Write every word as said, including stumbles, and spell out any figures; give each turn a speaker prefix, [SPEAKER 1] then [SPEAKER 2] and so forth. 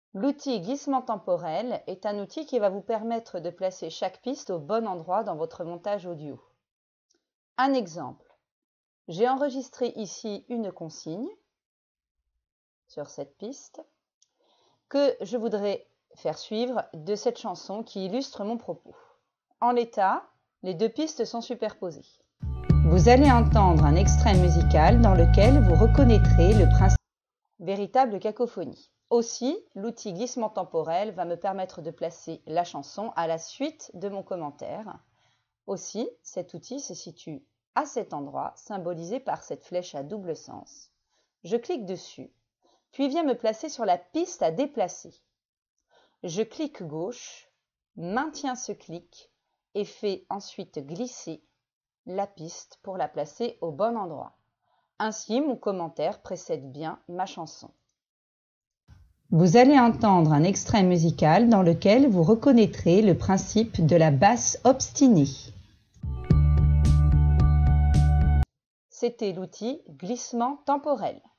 [SPEAKER 1] L'outil glissement temporel est un outil qui va vous permettre de placer chaque piste au bon endroit dans votre montage audio. Un exemple, j'ai enregistré ici une consigne sur cette piste que je voudrais faire suivre de cette chanson qui illustre mon propos. En l'état, les deux pistes sont superposées. Vous allez entendre un extrait musical dans lequel vous reconnaîtrez le principe véritable cacophonie. Aussi, l'outil glissement temporel va me permettre de placer la chanson à la suite de mon commentaire. Aussi, cet outil se situe à cet endroit, symbolisé par cette flèche à double sens. Je clique dessus, puis viens me placer sur la piste à déplacer. Je clique gauche, maintiens ce clic et fais ensuite glisser la piste pour la placer au bon endroit. Ainsi, mon commentaire précède bien ma chanson. Vous allez entendre un extrait musical dans lequel vous reconnaîtrez le principe de la basse obstinée. C'était l'outil glissement temporel.